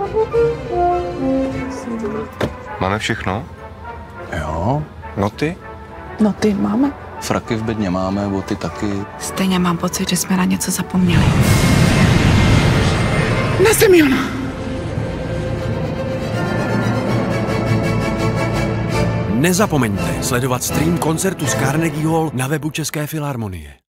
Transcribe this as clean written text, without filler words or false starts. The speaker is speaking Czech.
Máme všechno? Jo. Noty? Noty máme. Fraky v bedně máme, boty taky. Stejně mám pocit, že jsme na něco zapomněli. Na Semiona! Nezapomeňte sledovat stream koncertu z Carnegie Hall na webu České filharmonie.